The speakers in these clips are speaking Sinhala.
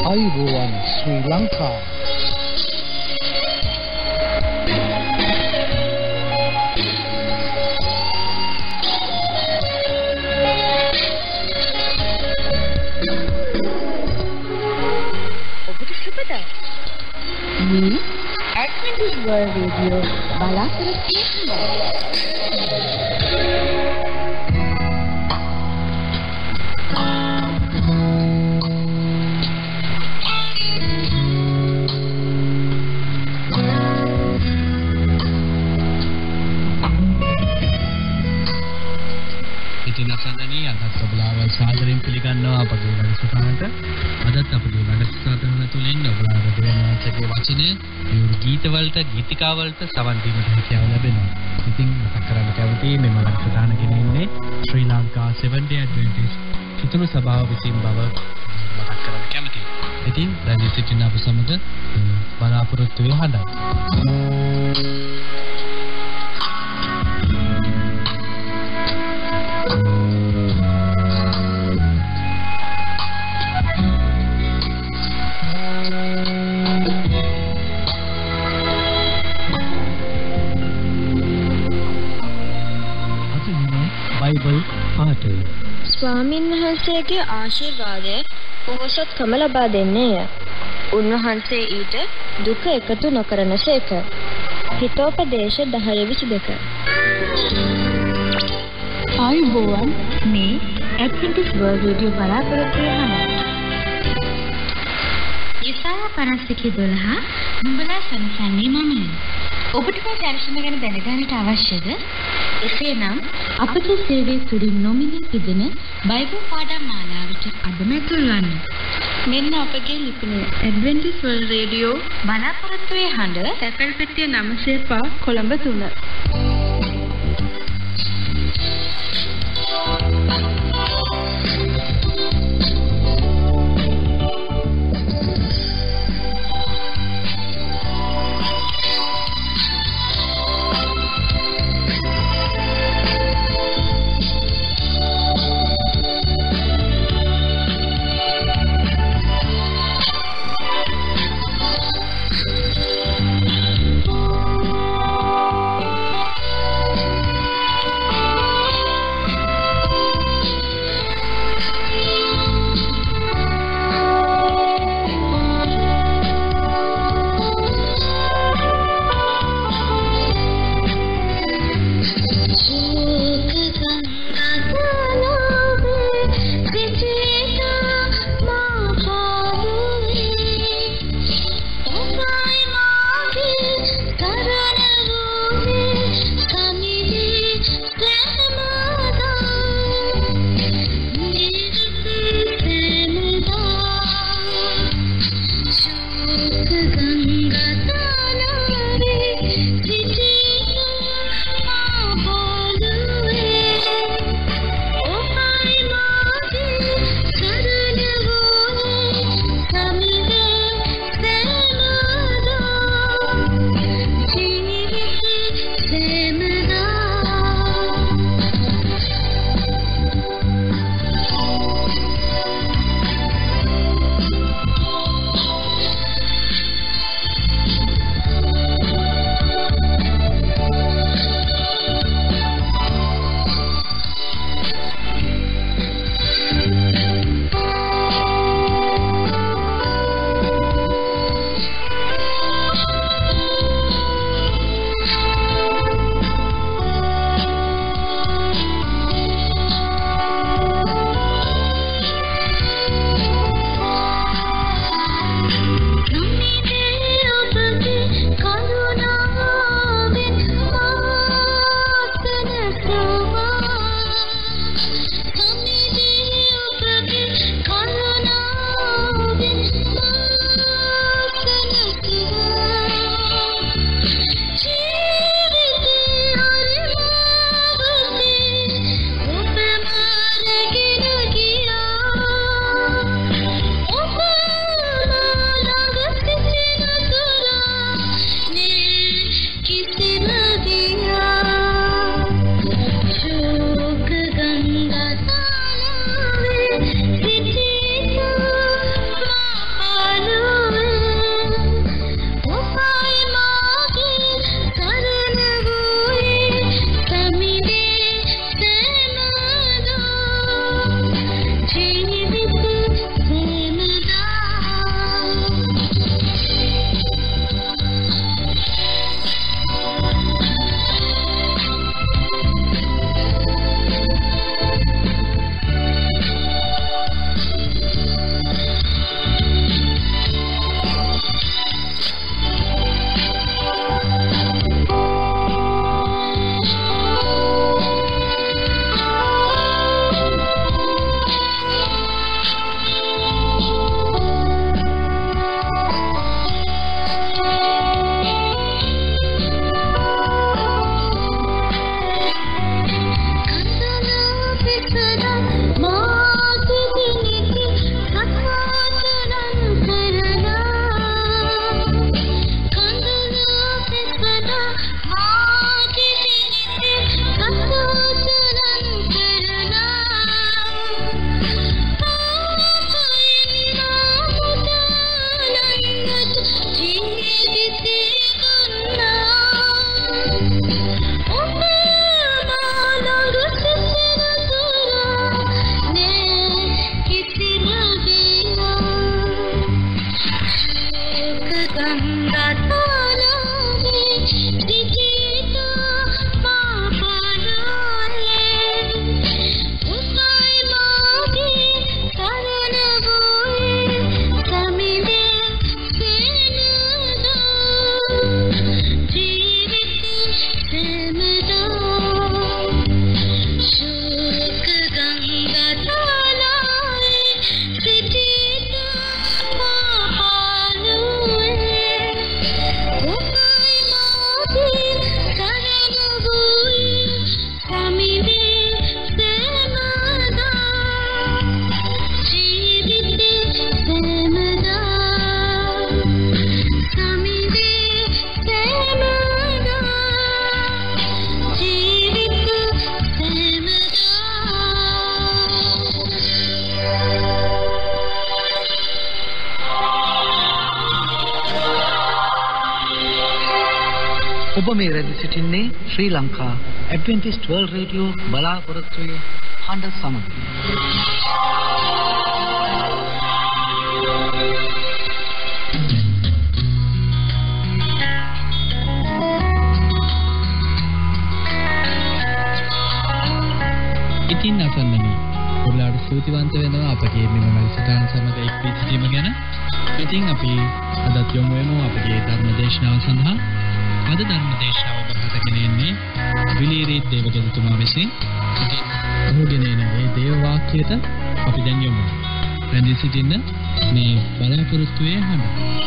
ආයුබෝවන් ශ්‍රී ලංකා ඔබට සුබදා මේ ඇඩ්වෙන්ටිස් වර්ල්ඩ් රේඩියෝ බලාපොරොත්තු සාදරයෙන් පිළිගන්නවා අපගේ වැඩසටහනට. අදත් අපගේ වැඩසටහන තුළින් ඔබලාට දෙවියන්ගේ වචනය, විවෘත ගීතවලට, ගීතිකාවලට සවන් දීමට හැකියාව ලැබෙනවා. ඉතින් මතක් කරගන්න කැමතියි මේ වැඩසටහන ගෙනෙන්නේ ශ්‍රී ලංකා Seventh Day Adventist චිතුරු සභාව විසින් බව මතක් කරගන්න කැමතියි. ඉතින් දැන් සිටින අප සමග බලාපොරොත්තු වෙ හඬයි. ස්වාමින් වහන්සේගේ ආශිර්වාදය පොහොසත්කම ලබා දෙන්නේය. උන්වහන්සේ ඊට දුක එකතු නොකරනසේක. හිතෝපදේශ 10:22. ආයුබෝවන් මේ ඇඩ්වෙන්ටිස් වර්ල්ඩ් රේඩියෝ බලාපොරොත්තු වෙනවා. යසායා 51:12 නුඹලා සනසන්නේ මමයි. ඔබට මේ දැනුම ගැන දැනගන්නට අවශ්‍යද? එසේනම් අපගේ සේවයේ තුලින් නොමිලේ තිබෙන බයිබල් පාඩම් මාලාවට අදම ඇතුල් වන්න. මෙන්න අපගේ ලිපිනය ඇඩ්වෙන්ටිස් වර්ල්ඩ් රේඩියෝ බලාපොරොත්තුවේ හඬ තැපැල් පෙට්ටිය 905 කොළඹ 3. ඔබ මේ රැඳී සිටින්නේ Sri Lanka Adventist World Radio බලාපොරොත්තුවේ හඬ සමග. ඉතින් අසන්නනි ඔයාලට ස්තුතිවන්ත වෙනවා අපගේ මෙම වැඩසටහන සමග එක් වී සිටීම ගැන. ඉතින් අපි අදත් යොමු වෙමු අපගේ ධර්ම දේශනාව සඳහා. අද ධර්ම දේශනාව ඔබට ගෙන එන්නේ විලීරීත් දේවගතුමා විසින්. ඉතින් ඔහුගෙන එන මේ දේව වාක්‍යයට අපි දැන් යොමු. රැඳී සිටින්න මේ බලාපොරොත්තුවේ හඬ.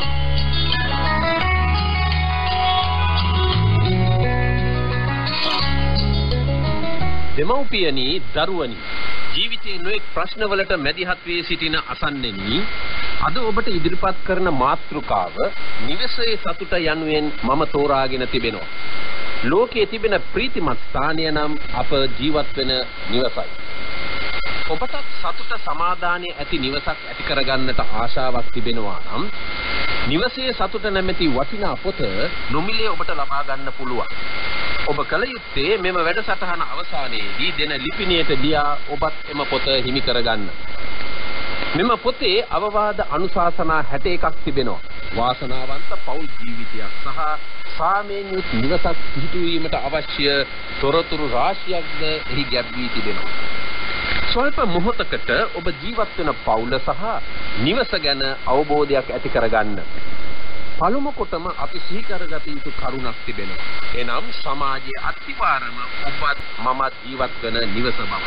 දෙමව්පියනි දරුවනි ජීවිතයේ නොඑක් ප්‍රශ්නවලට මැදිහත් වී සිටින අසන්නෙනි අද ඔබට ඉදිරිපත් කරන මාතෘකාව නිවසේ සතුට යනුවෙන් මම තෝරාගෙන තිබෙනවා. ලෝකයේ තිබෙන ප්‍රීතිමත් ස්ථානය නම් අප ජීවත් වෙන නිවසයි. ඔබට සතුට සමාදානයේ ඇති නිවසක් ඇති කරගන්නට ආශාවක් තිබෙනවා නම් නිවසේ සතුට නැමැති වටිනා පොත නොමිලේ ඔබට ලබා ගන්න පුළුවන්. ඔබ කල යුත්තේ මෙම වැඩසටහන අවසානයේදී දෙන ලිපිණියට ලියා ඔබත් එම පොත හිමි කරගන්න. මෙම පොතේ අවවාද අනුශාසනා 61ක් තිබෙනවා. වාසනාවන්ත පෞල් ජීවිතයක් සහ සාමයෙන් යුත් නිවසක් පිහිටුවීමට අවශ්‍ය තොරතුරු රාශියක්ද එහි ගැබ් වී තිබෙනවා. ස්වල්ප මොහොතකට ඔබ ජීවත් වෙන පවුල සහ නිවස ගැන අවබෝධයක් ඇති කරගන්න. පළමු කොටම අපි සිහි කරගත යුතු කරුණක් තිබෙනවා. එනම් සමාජයේ අත්විවරම ඔබත් මමත් ජීවත් වෙන නිවස බව.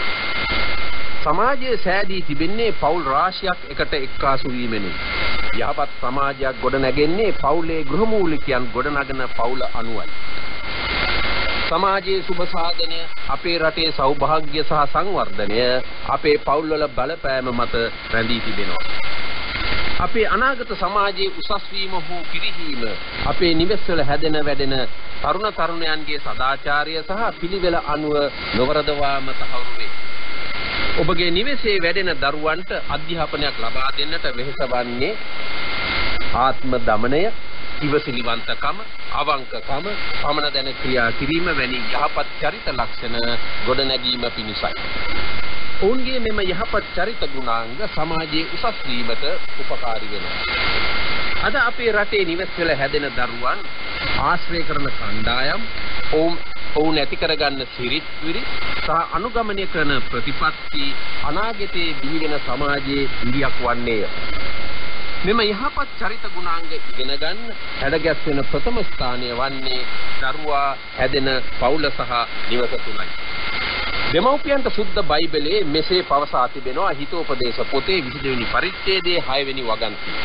සමාජයේ සෑදී තිබෙන්නේ පවුල් රාශියක් එකට එක්කාසු වීමෙනුයි. යහපත් සමාජයක් ගොඩනැගෙන්නේ පවුලේ ගෘහමූලිකයන් ගොඩනගන පවුල අනුවයි. සමාජයේ සුබ සාධනය අපේ රටේ සෞභාග්‍ය සහ සංවර්ධනය අපේ පවුල්වල බලපෑම මත රැඳී තිබෙනවා. අපේ අනාගත සමාජයේ උසස් වීම හෝ පිරිහීම අපේ නිවෙස්වල හැදෙන වැඩෙන තරුණ තරුණයන්ගේ සදාචාරය සහ පිළිවෙල අනුව නොවරදවාම තහවුරු වේ. ඔබගේ නිවෙසේ වැඩෙන දරුවන්ට අධ්‍යාපනයක් ලබා දෙන්නට වෙහෙසවන්නේ ආත්ම දමනය, ඉවසිලිවන්තකම, අවංකකම, පමණ දැන ක්‍රියා කිරීම වැනි යහපත් චරිත ලක්ෂණ ගොඩනැගීම පිණිසයි. ඔවුන්ගේ මෙම යහපත් චරිත ගුණාංග සමාජයේ උසස් වීමට උපකාරී වෙනවා. අද අපේ රටේ නිවෙස්වල හැදෙන දරුවන් ආශ්‍රය කරන කණ්ඩායම් ඔවුන් ඇති කරගන්න සිරිත් විරිත් සහ අනුගමනය කරන ප්‍රතිපත්ති අනාගතයේ බිහි වෙන සමාජයේ ඉලියක් වන්නේය. මෙම යහපත් චරිත ගුණාංග ඉගෙන ගන්න හැඩගැස්වෙන ප්‍රථම ස්ථානය වන්නේ දරුවා හැදෙන පවුල සහ නිවස තුලයි. දෙමව්පියන්ට සුද්ධ බයිබලයේ මෙසේ පවසා තිබෙනවා හිතෝපදේශ පොතේ 22 වෙනි පරිච්ඡේදයේ 6 වෙනි වගන්තිය.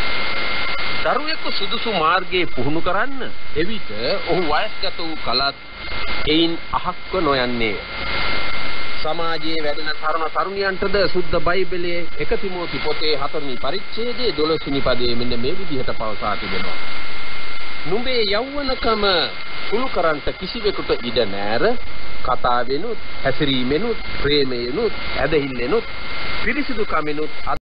දරුවෙකු සුදුසු මාර්ගයේ පුහුණු කරන්න එවිට ඔහු වයස්ගත වූ කලත් එයින් අහක්ව නොයන්නේ. සමාජයේ වැඩෙන තරුණ තරුණියන්ටද සුද්ධ බයිබලයේ 1 තිමෝති පොතේ 4 වෙනි පරිච්ඡේදයේ 12 වෙනි පදයේ මෙන්න මේ විදිහට පවසා තිබෙනවා. නුඹේ යෞවනකම කුළු කරන්ට කිසිවෙකුට ඉඩ නැර කතාවෙනුත් හැසිරීමෙනුත් ප්‍රේමයෙනුත් ඇදහිල්ලෙනුත් පිරිසිදු කමෙනුත්